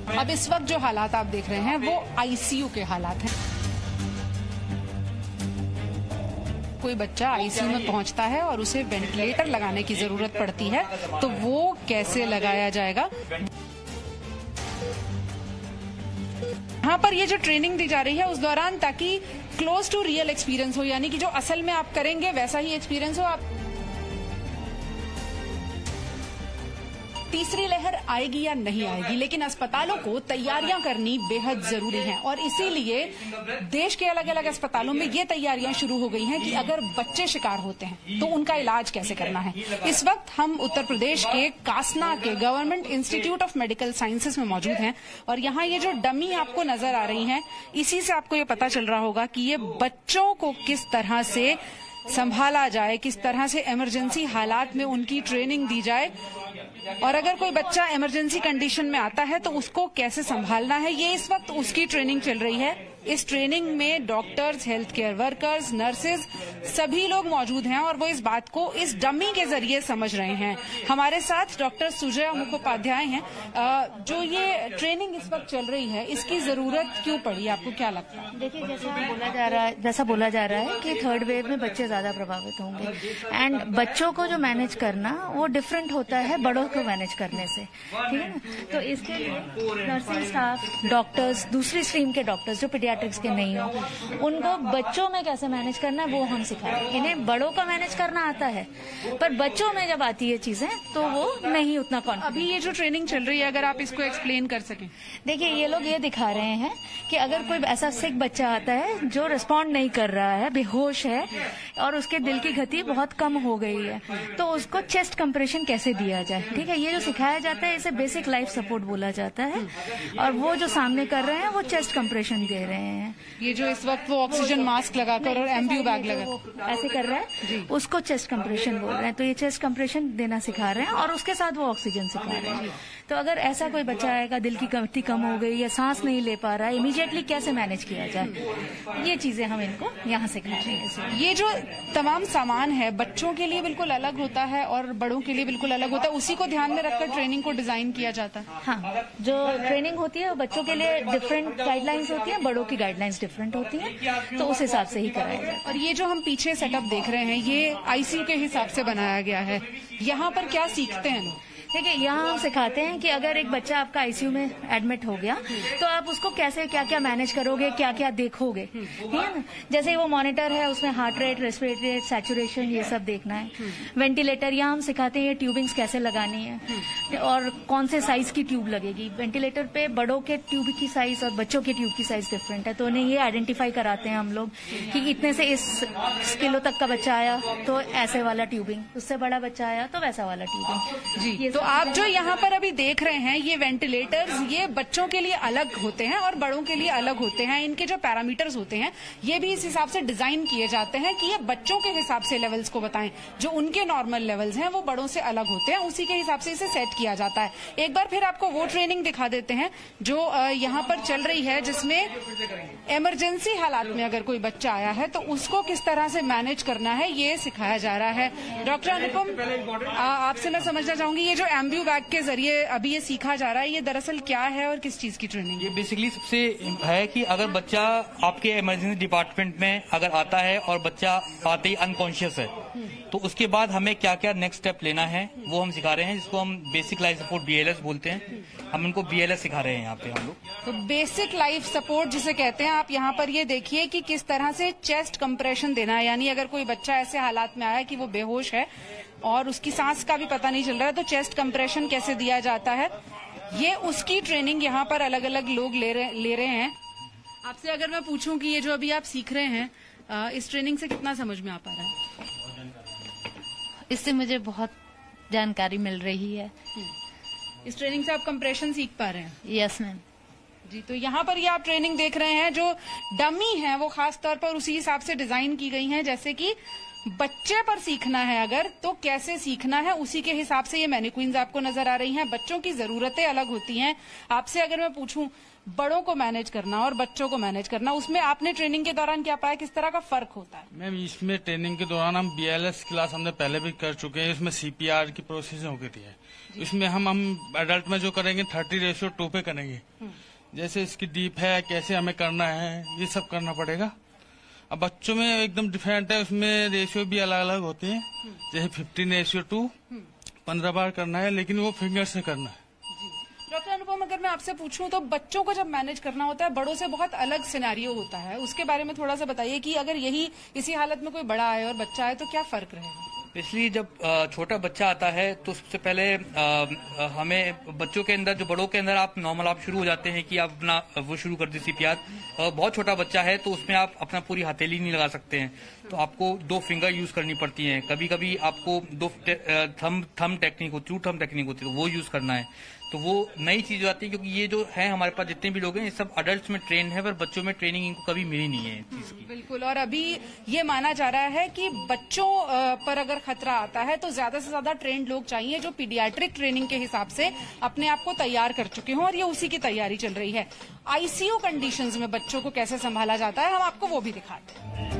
अब इस वक्त जो हालात आप देख रहे हैं वो आईसीयू के हालात हैं। कोई बच्चा आईसीयू में पहुंचता है और उसे वेंटिलेटर लगाने की जरूरत पड़ती है तो वो कैसे लगाया जाएगा। यहाँ पर ये जो ट्रेनिंग दी जा रही है उस दौरान ताकि क्लोज टू रियल एक्सपीरियंस हो, यानी कि जो असल में आप करेंगे वैसा ही एक्सपीरियंस हो। आप तीसरी लहर आएगी या नहीं आएगी, लेकिन अस्पतालों को तैयारियां करनी बेहद जरूरी है और इसीलिए देश के अलग अलग अस्पतालों में ये तैयारियां शुरू हो गई हैं कि अगर बच्चे शिकार होते हैं तो उनका इलाज कैसे करना है। इस वक्त हम उत्तर प्रदेश के कासना के government institute of medical sciences में मौजूद हैं और यहाँ ये जो डमी आपको नजर आ रही हैं, इसी से आपको ये पता चल रहा होगा कि ये बच्चों को किस तरह से संभाला जाए, किस तरह से इमरजेंसी हालात में उनकी ट्रेनिंग दी जाए और अगर कोई बच्चा इमरजेंसी कंडीशन में आता है तो उसको कैसे संभालना है। ये इस वक्त उसकी ट्रेनिंग चल रही है। इस ट्रेनिंग में doctors, health care workers, nurses सभी लोग मौजूद हैं और वो इस बात को इस डमी के जरिए समझ रहे हैं। हमारे साथ डॉक्टर सुजय मुखोपाध्याय हैं। जो ये ट्रेनिंग इस वक्त चल रही है इसकी जरूरत क्यों पड़ी, आपको क्या लगता है? देखिए, जैसा बोला जा रहा है कि थर्ड वेव में बच्चे ज्यादा प्रभावित होंगे एंड बच्चों को जो मैनेज करना वो डिफरेंट होता है बड़ों को मैनेज करने से, ठीक है ना। तो इसके लिए नर्सिंग स्टाफ, डॉक्टर्स, दूसरी स्ट्रीम के डॉक्टर्स जो पीडियाट्रिक्स के नहीं हो, उनको बच्चों में कैसे मैनेज करना है वो हम सिखाएं। इन्हें बड़ों का मैनेज करना आता है पर बच्चों में जब आती है चीजें तो वो नहीं उतना कॉन्फिडेंट। अभी ये जो ट्रेनिंग चल रही है अगर आप इसको एक्सप्लेन कर सकें। देखिए, ये लोग ये दिखा रहे हैं कि अगर कोई ऐसा सिक बच्चा आता है जो रिस्पॉन्ड नहीं कर रहा है, बेहोश है और उसके दिल की गति बहुत कम हो गई है तो उसको चेस्ट कंप्रेशन कैसे दिया जाए, ठीक है। ये जो सिखाया जाता है इसे बेसिक लाइफ सपोर्ट बोला जाता है और वो जो सामने कर रहे हैं वो चेस्ट कंप्रेशन दे रहे हैं। ये जो इस वक्त वो ऑक्सीजन मास्क लगाकर और एम्ब्यू बैग लगा ऐसे कर रहा है उसको चेस्ट कंप्रेशन बोल रहे हैं। तो ये चेस्ट कंप्रेशन देना सिखा रहे हैं और उसके साथ वो ऑक्सीजन सिखा रहे हैं। तो अगर ऐसा कोई बच्चा आएगा, दिल की गति कम हो गई या सांस नहीं ले पा रहा है, इमीडिएटली कैसे मैनेज किया जाए, ये चीजें हम इनको यहाँ सिखा रहे हैं। ये जो तमाम सामान है बच्चों के लिए बिल्कुल अलग होता है और बड़ों के लिए बिल्कुल अलग होता है, उसी को ध्यान में रखकर ट्रेनिंग को डिजाइन किया जाता है। हाँ, जो ट्रेनिंग होती है वो बच्चों के लिए डिफरेंट गाइडलाइंस होती है, बड़ों की गाइडलाइंस डिफरेंट होती है, तो उस हिसाब से ही कराया जाए। और ये जो हम पीछे सेटअप देख रहे हैं ये आईसीयू के हिसाब से बनाया गया है। यहाँ पर क्या सीखते हैं लोग? देखिए, यहाँ हम सिखाते हैं कि अगर एक बच्चा आपका आईसीयू में एडमिट हो गया तो आप उसको कैसे क्या क्या मैनेज करोगे, क्या क्या देखोगे, ठीक है ना। जैसे वो मॉनिटर है उसमें heart rate, respiratory rate, saturation, ये सब देखना है। वेंटिलेटर यहाँ हम सिखाते हैं ये ट्यूबिंग्स कैसे लगानी है और कौन से साइज की ट्यूब लगेगी। वेंटिलेटर पे बड़ों के ट्यूब की साइज और बच्चों के ट्यूब की साइज डिफरेंट है, तो उन्हें ये आइडेंटिफाई कराते हैं हम लोग कि इतने से इस किलो तक का बच्चा आया तो ऐसे वाला ट्यूबिंग, उससे बड़ा बच्चा आया तो वैसा वाला ट्यूबिंग जी। तो आप जो यहाँ पर अभी देख रहे हैं ये वेंटिलेटर्स ये बच्चों के लिए अलग होते हैं और बड़ों के लिए अलग होते हैं। इनके जो पैरामीटर्स होते हैं ये भी इस हिसाब से डिजाइन किए जाते हैं कि ये बच्चों के हिसाब से लेवल्स को बताएं। जो उनके नॉर्मल लेवल्स हैं वो बड़ों से अलग होते हैं, उसी के हिसाब से इसे सेट किया जाता है। एक बार फिर आपको वो ट्रेनिंग दिखा देते हैं जो यहाँ पर चल रही है, जिसमें इमरजेंसी हालात में अगर कोई बच्चा आया है तो उसको किस तरह से मैनेज करना है ये सिखाया जा रहा है। डॉक्टर अनुपम, आपसे मैं समझना चाहूंगी ये जो एम्ब्यू बैग के जरिए अभी ये सीखा जा रहा है ये दरअसल क्या है और किस चीज की ट्रेनिंग? ये बेसिकली सबसे है कि अगर बच्चा आपके इमरजेंसी डिपार्टमेंट में अगर आता है और बच्चा आते ही अनकॉन्शियस है तो उसके बाद हमें क्या क्या नेक्स्ट स्टेप लेना है वो हम सिखा रहे हैं, जिसको हम बेसिक लाइफ सपोर्ट BLS बोलते हैं। हम इनको BLS सिखा रहे हैं यहाँ पे हम लोग। तो बेसिक लाइफ सपोर्ट जिसे कहते हैं, आप यहाँ पर ये देखिए कि किस तरह से चेस्ट कंप्रेशन देना है। यानी अगर कोई बच्चा ऐसे हालात में आया कि वो बेहोश है और उसकी सांस का भी पता नहीं चल रहा है तो चेस्ट कंप्रेशन कैसे दिया जाता है, ये उसकी ट्रेनिंग यहाँ पर अलग अलग लोग ले रहे हैं। आपसे अगर मैं पूछूं कि ये जो अभी आप सीख रहे हैं इस ट्रेनिंग से कितना समझ में आ पा रहा है? इससे मुझे बहुत जानकारी मिल रही है। इस ट्रेनिंग से आप कंप्रेशन सीख पा रहे हैं? Yes ma'am ji. तो यहाँ पर ये आप ट्रेनिंग देख रहे हैं जो डमी है वो खास तौर पर उसी हिसाब से डिजाइन की गई है जैसे कि बच्चे पर सीखना है अगर, तो कैसे सीखना है उसी के हिसाब से ये मैनिक्विन्स आपको नजर आ रही हैं। बच्चों की जरूरतें अलग होती हैं। आपसे अगर मैं पूछूं बड़ों को मैनेज करना और बच्चों को मैनेज करना, उसमें आपने ट्रेनिंग के दौरान क्या पाया, किस तरह का फर्क होता है? मैम इसमें ट्रेनिंग के दौरान हम BLS क्लास हमने पहले भी कर चुके हैं। इसमें CPR की प्रोसेस हो गई है। इसमें हम एडल्ट में जो करेंगे 30:2 पे करेंगे। जैसे इसकी डीप है, कैसे हमें करना है, ये सब करना पड़ेगा। अब बच्चों में एकदम डिफरेंट है, उसमें रेशियो भी अलग अलग होते हैं। जैसे 15:2 15 बार करना है, लेकिन वो फिंगर से करना है। डॉक्टर अनुपम, अगर मैं आपसे पूछूं तो बच्चों को जब मैनेज करना होता है, बड़ों से बहुत अलग सिनेरियो होता है, उसके बारे में थोड़ा सा बताइए कि अगर यही इसी हालत में कोई बड़ा आए और बच्चा आए तो क्या फर्क रहेगा? इसलिए जब छोटा बच्चा आता है तो सबसे पहले हमें बच्चों के अंदर, जो बड़ों के अंदर आप नॉर्मल आप शुरू हो जाते हैं कि आप अपना वो शुरू कर दी CPR। बहुत छोटा बच्चा है तो उसमें आप अपना पूरी हथेली नहीं लगा सकते हैं, तो आपको 2 फिंगर यूज करनी पड़ती हैं। कभी कभी आपको 2 थम टेक्निक होती है, 2 थम टेक्निक होती है, तो वो यूज करना है। तो वो नई चीज हो जाती है, क्योंकि ये जो है हमारे पास जितने भी लोग हैं ये सब अडल्ट में ट्रेन है, पर बच्चों में ट्रेनिंग इनको कभी मिली नहीं है चीज की। बिल्कुल, और अभी ये माना जा रहा है कि बच्चों पर अगर खतरा आता है तो ज्यादा से ज्यादा ट्रेंड लोग चाहिए जो पीडियाट्रिक ट्रेनिंग के हिसाब से अपने आप को तैयार कर चुके हों, और ये उसी की तैयारी चल रही है। ICU कंडीशंस में बच्चों को कैसे संभाला जाता है, हम आपको वो भी दिखाते हैं।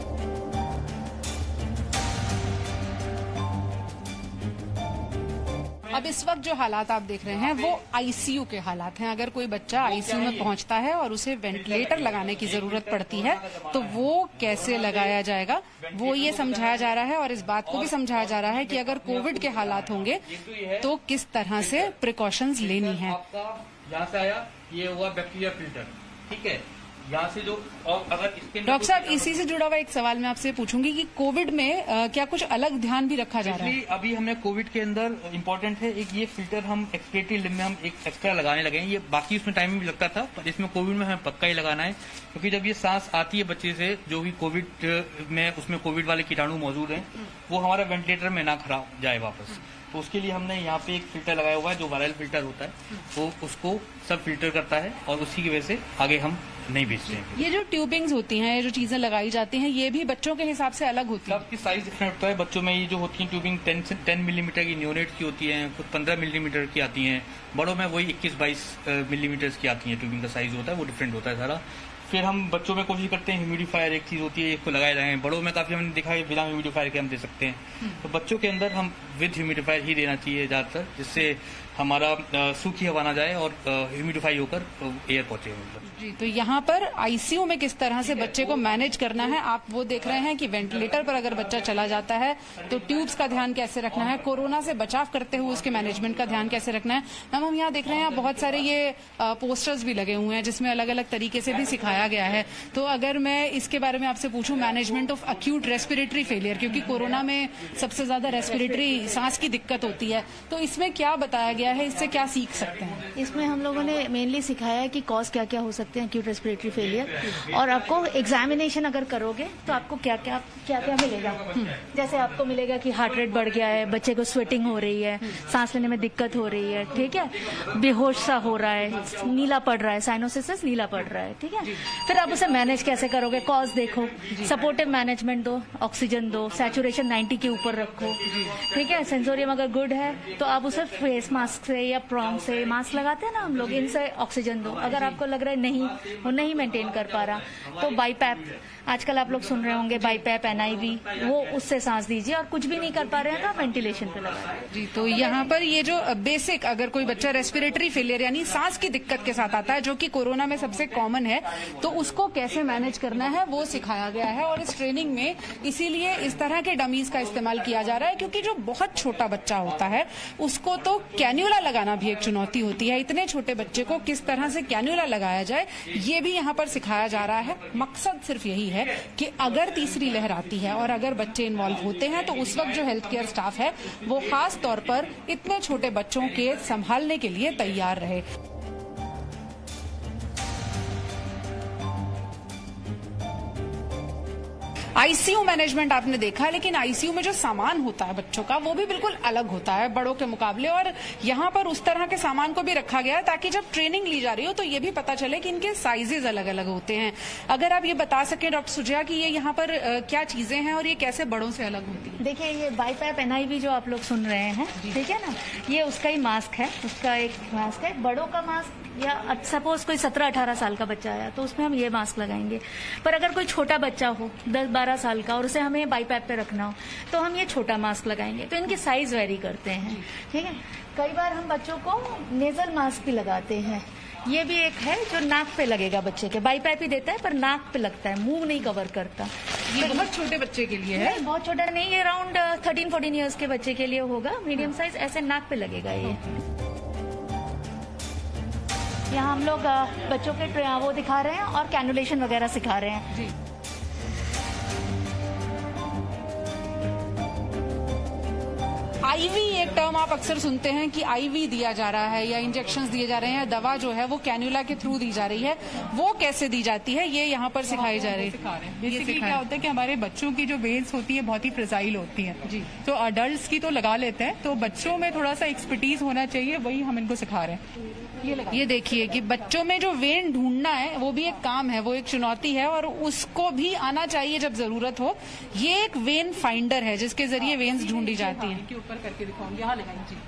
अब इस वक्त जो हालात आप देख रहे हैं वो ICU के हालात हैं। अगर कोई बच्चा ICU में पहुंचता है और उसे वेंटिलेटर लगाने की जरूरत पड़ती है तो वो कैसे लगाया जाएगा, वो ये समझाया जा रहा है। और इस बात को भी समझाया जा रहा है कि अगर कोविड के हालात होंगे तो किस तरह से प्रिकॉशंस लेनी है। यहाँ से आया, ये हुआ बैक्टीरिया फिल्टर, ठीक है। यहाँ से जो, और अगर इसके डॉक्टर साहब, इसी से जुड़ा हुआ एक सवाल मैं आपसे पूछूंगी कि कोविड में क्या कुछ अलग ध्यान भी रखा जा रहा है? अभी हमने कोविड के अंदर इम्पोर्टेंट है एक ये फिल्टर, हम एक्सपिरेटरी लिम्ब में हम एक एक्स्ट्रा लगाने लगे हैं। ये बाकी उसमें टाइम भी लगता था, पर इसमें कोविड में हमें पक्का ही लगाना है, क्योंकि जब ये सांस आती है बच्चे से, जो भी कोविड में उसमें कोविड वाले कीटाणु मौजूद हैं, वो हमारा वेंटिलेटर में ना खराब जाए वापस। तो उसके लिए हमने यहाँ पे एक फिल्टर लगाया हुआ है जो वायरल फिल्टर होता है, वो उसको सब फिल्टर करता है और उसी की वजह से आगे हम नहीं भेजते हैं। ये जो ट्यूबिंग्स होती हैं, ये जो चीजें लगाई जाती हैं, ये भी बच्चों के हिसाब से अलग होती है? सबकी साइज डिफरेंट होता है। बच्चों में ये जो होती है ट्यूबिंग 10 मिलीमीटर की न्यूनेट की होती है, कुछ 15 मिलीमीटर की आती हैं। बड़ों में वही 21-22 मिलीमीटर की आती है। ट्यूबिंग का साइज होता है वो डिफरेंट होता है सारा। फिर हम बच्चों में कोशिश करते हैं ह्यूमिडिफायर एक चीज होती है, इसको लगाए जाए। बड़ों में काफी हमने देखा है बिना ह्यूमिडिफायर के हम दे सकते हैं, तो बच्चों के अंदर हम विद ह्यूमिडिफायर ही देना चाहिए ज्यादातर, जिससे हमारा सूखी हवा ना जाए और ह्यूमिडिफाई होकर एयर पहुंचे। जी, तो यहाँ पर ICU में किस तरह से बच्चे को मैनेज करना है आप वो देख रहे हैं कि वेंटिलेटर पर अगर बच्चा चला जाता है तो ट्यूब्स का ध्यान कैसे रखना है, कोरोना से बचाव करते हुए उसके मैनेजमेंट का ध्यान कैसे रखना है। मैम, हम यहाँ देख रहे हैं बहुत सारे ये पोस्टर्स भी लगे हुए हैं जिसमें अलग अलग तरीके से भी सिखाया गया है। तो अगर मैं इसके बारे में आपसे पूछूं, management of acute respiratory failure, क्योंकि कोरोना में सबसे ज्यादा रेस्पिरेटरी सांस की दिक्कत होती है, तो इसमें क्या बताया गया है, इससे क्या सीख सकते हैं? इसमें हम लोगों ने मेनली सिखाया है कि कॉज क्या क्या हो सकते हैं एक्यूट रेस्पिरेटरी फेलियर, और आपको एग्जामिनेशन अगर करोगे तो आपको क्या क्या मिलेगा। जैसे आपको मिलेगा कि हार्ट रेट बढ़ गया है, बच्चे को स्वेटिंग हो रही है, सांस लेने में दिक्कत हो रही है, ठीक है, बेहोश सा हो रहा है, नीला पड़ रहा है, साइनोसिस नीला पड़ रहा है, ठीक है। फिर आप उसे मैनेज कैसे करोगे, कॉज देखो, सपोर्टिव मैनेजमेंट दो, ऑक्सीजन दो, सैचुरेशन 90 के ऊपर रखो, ठीक है। सेंसोरियम अगर गुड है तो आप उसे फेस मास्क से या प्रॉन्ग से, मास्क लगाते हैं ना हम लोग, इनसे ऑक्सीजन दो। अगर आपको लग रहा है नहीं, वो नहीं मेंटेन कर पा रहा, तो बाईपैप, आजकल आप लोग सुन रहे होंगे बाईपैप, NIV, वो उससे सांस दीजिए। और कुछ भी नहीं कर पा रहे हैं तो वेंटिलेशन पे लगाइए। जी, तो यहाँ पर ये जो बेसिक, अगर कोई बच्चा रेस्पिरेटरी फेलियर यानी सांस की दिक्कत के साथ आता है, जो कि कोरोना में सबसे कॉमन है, तो उसको कैसे मैनेज करना है वो सिखाया गया है। और इस ट्रेनिंग में इसीलिए इस तरह के डमीज का इस्तेमाल किया जा रहा है, क्योंकि जो बहुत छोटा बच्चा होता है उसको तो कैन्यूला लगाना भी एक चुनौती होती है। इतने छोटे बच्चे को किस तरह से कैन्यूला लगाया जाए, ये भी यहाँ पर सिखाया जा रहा है। मकसद सिर्फ यही है कि अगर तीसरी लहर आती है और अगर बच्चे इन्वॉल्व होते हैं तो उस वक्त जो हेल्थ केयर स्टाफ है वो खास तौर पर इतने छोटे बच्चों के संभालने के लिए तैयार रहे। आईसीयू मैनेजमेंट आपने देखा, लेकिन आईसीयू में जो सामान होता है बच्चों का वो भी बिल्कुल अलग होता है बड़ों के मुकाबले, और यहाँ पर उस तरह के सामान को भी रखा गया है ताकि जब ट्रेनिंग ली जा रही हो तो ये भी पता चले कि इनके साइजेज अलग अलग होते हैं। अगर आप ये बता सके डॉक्टर सुजया कि ये यहाँ पर क्या चीजें हैं और ये कैसे बड़ों से अलग होती है। देखिए, ये बाईपैप NIV जो आप लोग सुन रहे हैं, ठीक है ना, ये उसका ही मास्क है, उसका एक मास्क है। बड़ों का मास्क, या सपोज कोई 17-18 साल का बच्चा आया तो उसमें हम ये मास्क लगाएंगे, पर अगर कोई छोटा बच्चा हो 10-12 साल का और उसे हमें बाईपैप पे रखना हो तो हम ये छोटा मास्क लगाएंगे। तो इनकी साइज वेरी करते हैं, ठीक है। कई बार हम बच्चों को नेजल मास्क भी लगाते हैं। ये भी एक है जो नाक पे लगेगा बच्चे के, बाईपैप ही देता है पर नाक पे लगता है, मुंह नहीं कवर करता। ये बहुत छोटे बच्चे के लिए है? बहुत छोटा नहीं, ये अराउंड 13-14 ईयर्स के बच्चे के लिए होगा, मीडियम साइज, ऐसे नाक पे लगेगा ये। यहाँ हम लोग बच्चों के वो दिखा रहे हैं और कैनुलेशन वगैरह सिखा रहे हैं जी। आईवी एक टर्म आप अक्सर सुनते हैं कि आईवी दिया जा रहा है या इंजेक्शंस दिए जा रहे हैं, दवा जो है वो कैन्युला के थ्रू दी जा रही है, वो कैसे दी जाती है ये यहाँ पर सिखाई जा रही है। बेसिकली क्या होता है कि हमारे बच्चों की जो वेन्स होती है बहुत ही फ्रेजाइल होती है जी, तो अडल्ट्स की तो लगा लेते हैं, तो बच्चों में थोड़ा सा एक्सपर्टीज होना चाहिए, वही हम इनको सिखा रहे हैं। ये देखिए कि बच्चों में जो वेन ढूंढना है वो भी एक काम है, वो एक चुनौती है और उसको भी आना चाहिए जब जरूरत हो। ये एक वेन फाइंडर है जिसके जरिए वेन्स ढूंढी जाती है। के ऊपर करके दिखाऊंगी, यहाँ लगाएंगे जी।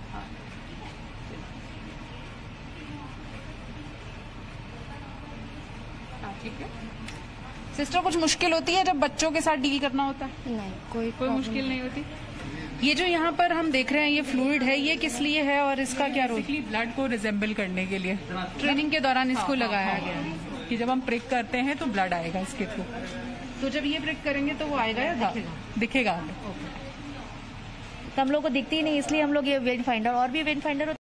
ठीक है सिस्टर, कुछ मुश्किल होती है जब बच्चों के साथ डील करना होता है? नहीं, कोई मुश्किल नहीं होती। ये जो यहाँ पर हम देख रहे हैं ये फ्लूइड है, ये किस लिए है और इसका क्या रोल? ब्लड को रिजेंबल करने के लिए ट्रेनिंग के दौरान इसको लगाया गया है कि जब हम प्रिक करते हैं तो ब्लड आएगा इसके थ्रू। तो जब ये प्रिक करेंगे तो वो आएगा या दिखेगा। तो हम लोग को दिखती ही नहीं, इसलिए हम लोग ये वेन फाइंडर, और भी वेन फाइंडर